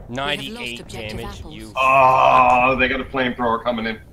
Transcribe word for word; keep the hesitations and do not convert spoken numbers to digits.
ninety-eight damage, apples. you... Oh, they got a flamethrower coming in.